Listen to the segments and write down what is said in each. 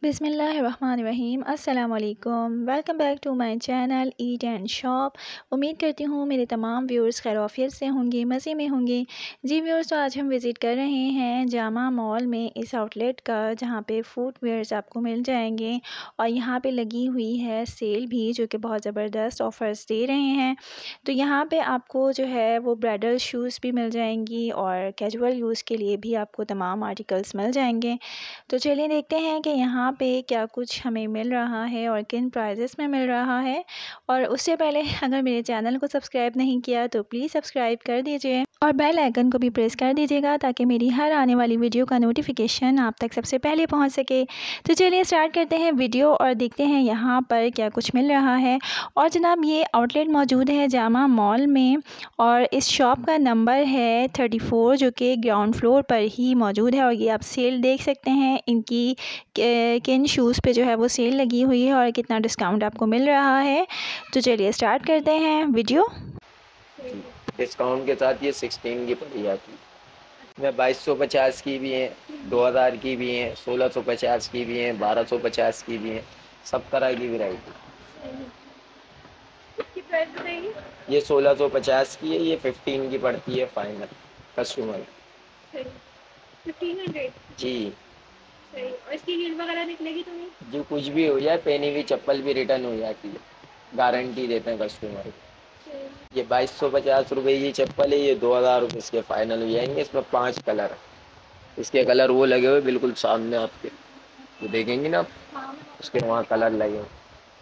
बिस्मिल्लाहिर्रहमानिर्रहीम। अस्सलाम वालेकुम। Welcome back to my channel eat and shop. उम्मीद करती हूँ मेरे तमाम व्यूअर्स खैरियत से होंगे, मज़े में होंगे। जी व्यूअर्स, तो आज हम विज़िट कर रहे हैं जामा मॉल में, इस आउटलेट का जहाँ पे फुटवेयर्स आपको मिल जाएंगे और यहाँ पे लगी हुई है सेल भी, जो कि बहुत ज़बरदस्त ऑफ़र्स दे रहे हैं। तो यहाँ पे आपको जो है वो ब्राइडल शूज़ भी मिल जाएंगी और कैजुअल यूज़ के लिए भी आपको तमाम आर्टिकल्स मिल जाएंगे। तो चलिए देखते हैं कि यहाँ पे क्या कुछ हमें मिल रहा है और किन प्राइजेस में मिल रहा है। और उससे पहले अगर मेरे चैनल को सब्सक्राइब नहीं किया तो प्लीज़ सब्सक्राइब कर दीजिए और बेल आइकन को भी प्रेस कर दीजिएगा, ताकि मेरी हर आने वाली वीडियो का नोटिफिकेशन आप तक सबसे पहले पहुँच सके। तो चलिए स्टार्ट करते हैं वीडियो और देखते हैं यहाँ पर क्या कुछ मिल रहा है। और जनाब, ये आउटलेट मौजूद है जामा मॉल में और इस शॉप का नंबर है 34, जो कि ग्राउंड फ्लोर पर ही मौजूद है। और ये आप सेल देख सकते हैं इनकी किन शूज़ पे जो है वो सेल लगी हुई है और कितना डिस्काउंट आपको मिल रहा है। तो चलिए स्टार्ट करते हैं वीडियो। डिस्काउंट के साथ ये 16 की पड़ी जाती है। इसमें 2250 की भी हैं, 2000 की भी हैं, 1650 की भी हैं, 1250 की भी हैं, सब तरह की वैरायटी। ये 1650 की है, ये 15 की पड़ती है फाइनल कस्टमर। 1500 जी सही। और इसकी हील वगैरह निकलेगी तो नहीं? जो कुछ भी हो जाए, पहनी हुई चप्पल भी रिटर्न हो जाती है, गारंटी देते हैं कस्टमर को। ये 2250 रुपये की चप्पल है, ये 2000 रुपये इसके फाइनल हो जाएंगे। इसमें 5 कलर है, इसके कलर वो लगे हुए बिल्कुल सामने आपके, वो देखेंगे ना आप, उसके वहाँ कलर लगे हुए।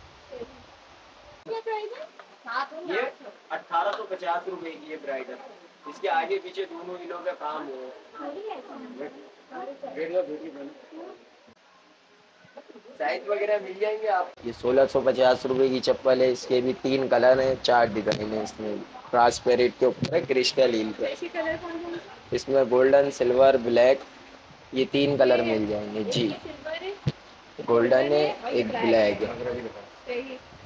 ये 1850 रुपये की है ब्राइडल, इसके आगे पीछे दोनों हिलों का काम हो। साइज वगैरह मिल जाएंगे आप। ये 1650 रुपये की चप्पल है, इसके भी 3 कलर हैं, 4 डिजाइन है। इसमें ट्रांसपेरेंट के ऊपर है, क्रिस्टल हील पे। इसमें गोल्डन, सिल्वर, ब्लैक, ये 3 कलर मिल जाएंगे जी। गोल्डन है, एक ब्लैक है।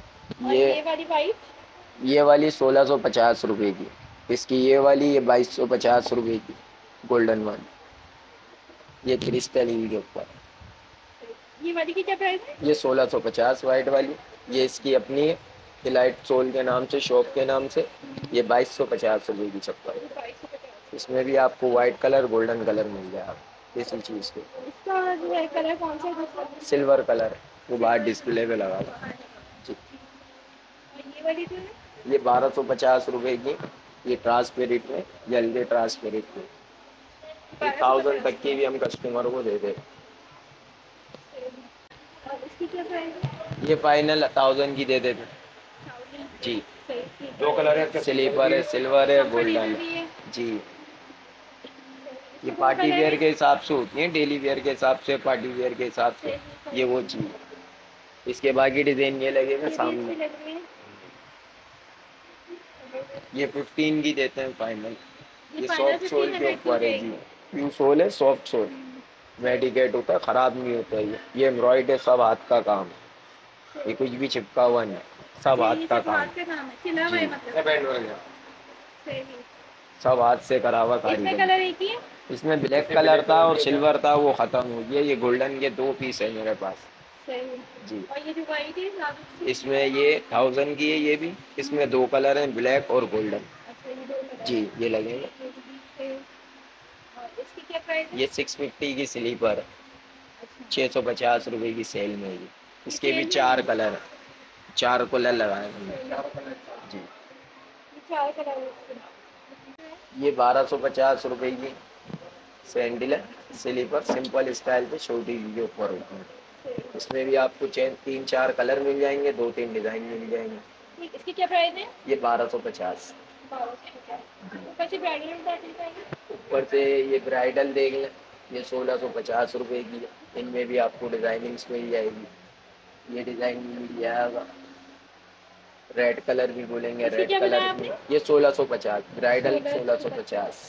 ये वाली 1650 रुपये की, इसकी ये वाली ये 2250 रुपये की गोल्डन वाली, ये क्रिस्टल हील के ऊपर। ये वाली की क्या प्राइस है? ये 1650 वाइट वाली, ये इसकी अपनी है, इलाइट सोल के नाम से, शॉप के नाम से। ये 2250 रुपये की चप्पल है। इसमें भी आपको वाइट कलर, गोल्डन कलर मिल जाएगा इसी चीज़ के। इसका जो है कलर कौन सा है? सिल्वर कलर, वो बाहर डिस्प्ले पे लगा हुआ जी। ये वाली जो है ये 1250 रुपये की, ये ट्रांसपेरेंट में, जल्दी ट्रांसपेरेंट में, 1000 तक की भी हम कस्टमर को दे दें। और इसकी क्या प्राइस है? ये फाइनल 1000 की दे देते जी। दो कलर है, स्लीपर है, सिल्वर है, गोल्डन है जी। ये पार्टी वेयर के हिसाब से होती है, डेली वेयर के हिसाब से, पार्टी वेयर के हिसाब से, ये वो चीज़। इसके बाकी डिजाइन ये लगेगा सामने। ये 15 की देते हैं फाइनल। ये सॉफ्ट सोल के ऊपर है जी, प्यू सोल है, सॉफ्ट सोल, मेडिकेट होता है, ख़राब नहीं होता है। ये एम्ब्रॉयड है, सब हाथ का काम है, ये कुछ भी चिपका हुआ नहीं, सब हाथ का काम जी। सब हाथ से करा हुआ कारीगर। इसमें ब्लैक कलर था और सिल्वर था, वो ख़त्म हो गया। ये गोल्डन के 2 पीस है मेरे पास जी। और ये जो वाइट है इसमें ये 1000 की है, ये भी। इसमें 2 कलर हैं, ब्लैक और गोल्डन जी। ये लगेंगे। इसकी क्या प्राइस है? ये 650 की स्लीपर है, 650 रुपये की सेल में। ये इसके भी 4 कलर है, 4 कलर लगाए हमने जी। 4 कलर है। ये 1250 रुपये की सैंडल है, स्लीपर, सिंपल स्टाइल पे, छोटी के ऊपर होती है। इसमें भी आपको 3-4 कलर मिल जाएंगे, 2-3 डिज़ाइन मिल जाएंगे। इसकी क्या प्राइस है? ये 1250। ऊपर से ब्राइडल में क्या मिल जाएगी? ऊपर से ये ब्राइडल देख लें, ये 1650 रुपये की है। इनमें भी आपको डिज़ाइनिंग्स मिल जाएगी। ये डिज़ाइन मिल जाएगा, रेड कलर भी बोलेंगे, रेड कलर भी। ये 1650 ब्राइडल, 1650।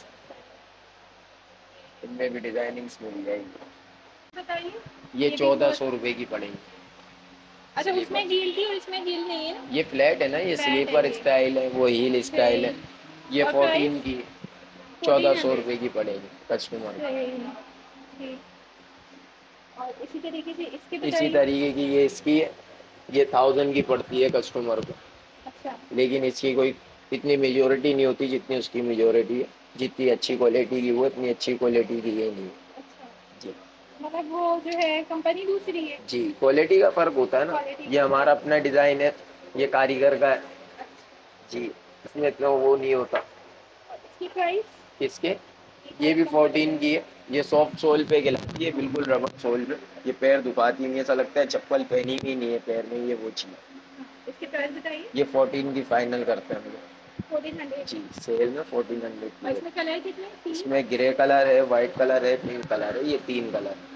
इनमें भी डिज़ाइनिंग्स मिल जाएगी। बताइए। ये 1400 रुपये की पड़ेगी। अच्छा, उसमें हील थी और इसमें हील नहीं है ना? ये फ्लैट है ना, ये स्लीपर स्टाइल है, वो हील स्टाइल है। ये 14 की, 1400 रुपये की पड़ेगी कस्टमर। और इसी तरीके से इसके इसी बताइए। तरीके की ये इसकी है, ये 1000 की पड़ती है कस्टमर को, अच्छा लेकिन इसकी कोई इतनी मेजोरिटी नहीं होती जितनी उसकी मेजोरिटी है। जितनी अच्छी क्वालिटी की वो, इतनी अच्छी क्वालिटी की ये नहीं है। अच्छा, जी मतलब वो जो है कंपनी दूसरी है। जी, क्वालिटी का फ़र्क होता है ना। क्वालिटी ये हमारा अपना डिज़ाइन है, ये कारीगर का है। अच्छा, जी, इसमें इतना वो नहीं होता। और इसकी प्राइस। इसके ये ये प्राइस भी कंपनी 14 की है। ये सॉफ्ट सोल पे खिलाती है, बिल्कुल रबर सोल पे। ये पैर दुखाती नहीं, ऐसा लगता है चप्पल पहनी भी नहीं है पैर में, ये वो चीज़। हाँ, इसकी प्राइस बताइए। ये 14 की फाइनल करते हैं हम लोग। 1400। जी, सेल में 1400 और की है। इसमें कलर कितने, 3। इसमें ग्रे कलर है, वाइट कलर है, पिंक कलर है, ये 3 कलर है।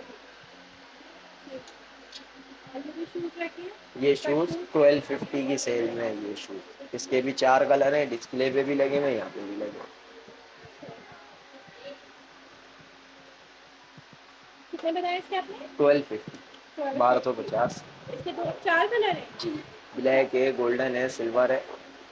और ये जो शूज रखे हैं, ये कट शूज़ शूज। 1250 की सेल में है ये शूज़। इसके भी 4 कलर हैं, डिस्प्ले पे भी लगे हुए हैं, यहाँ पे भी लगे हुए हैं। कितने बताए इसके आपने। 1250, 1250। 1250। इसके दो 4 कलर हैं। जी, ब्लैक है, गोल्डन है, सिल्वर है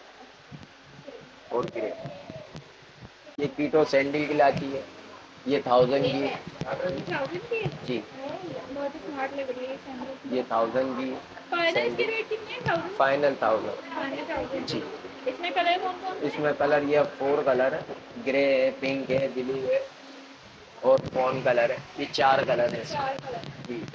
और ग्रे। ये कीटो सैंडल की लाती है, ये 1000 की है। 1000 की है। जी, बहुत स्मार्ट लग रही है ये सैंडल। ये 1000 की फाइनल इसके सैंडल, रेट कितने हैं, 1000। फाइनल 1000। फाइनल 1000। जी, इसमें कलर कौन कौन से हैं। इसमें कलर ये 4 कलर है, ग्रे है, पिंक है, ब्लू है और कौन कलर है। ये 4 कलर है इसमें। 4 कलर। जी,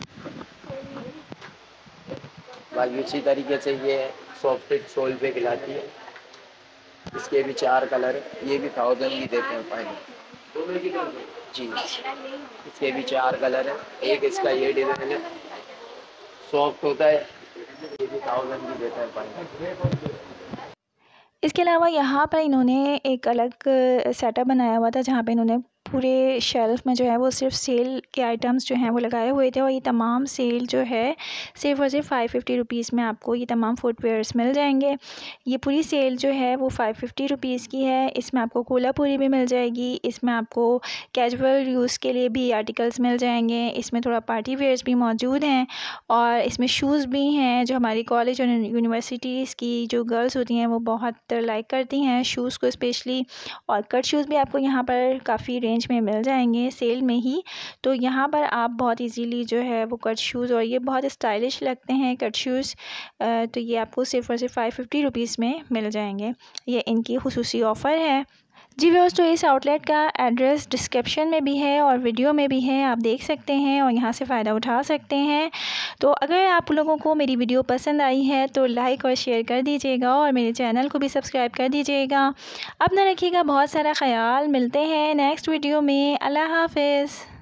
बाकी उसी तरीके से ये सॉफ्ट सोल पे खिलाती है। इसके भी 4 कलर है, ये भी 1000 की देते हैं फाइनल। जी, इसके भी 4 कलर है। एक इसका ये डिज़ाइन है, सॉफ्ट होता है, ये भी 1000 की देते हैं फाइनल। इसके अलावा यहाँ पर इन्होंने एक अलग सेटअप बनाया हुआ था जहाँ पे इन्होंने पूरे शेल्फ़ में जो है वो सिर्फ सेल के आइटम्स जो हैं वो लगाए हुए थे, और ये तमाम सेल जो है सिर्फ़ और सिर्फ 550 रुपीज़ में आपको ये तमाम फुटवेयर्स मिल जाएंगे। ये पूरी सेल जो है वो 550 रुपीज़ की है। इसमें आपको कोल्हापुरी भी मिल जाएगी, इसमें आपको कैजुअल यूज़ के लिए भी आर्टिकल्स मिल जाएंगे, इसमें थोड़ा पार्टी वेयर्स भी मौजूद हैं, और इसमें शूज़ भी हैं जो हमारी कॉलेज और यूनिवर्सिटीज़ की जो गर्ल्स होती हैं वो बहुत लाइक करती हैं शूज़ को स्पेशली। और कट शूज़ भी आपको यहाँ पर काफ़ी रेंज में मिल जाएंगे सेल में ही। तो यहाँ पर आप बहुत इजीली जो है वो कट शूज़, और ये बहुत स्टाइलिश लगते हैं कट शूज़, तो ये आपको सिर्फ और सिर्फ 550 रुपीज़ में मिल जाएंगे। ये इनकी खुसूसी ऑफ़र है। जी व्यूअर्स, तो इस आउटलेट का एड्रेस डिस्क्रिप्शन में भी है और वीडियो में भी है, आप देख सकते हैं और यहाँ से फ़ायदा उठा सकते हैं। तो अगर आप लोगों को मेरी वीडियो पसंद आई है तो लाइक और शेयर कर दीजिएगा, और मेरे चैनल को भी सब्सक्राइब कर दीजिएगा। अपना रखिएगा बहुत सारा ख्याल। मिलते हैं नेक्स्ट वीडियो में। अल्लाह हाफ़िज़।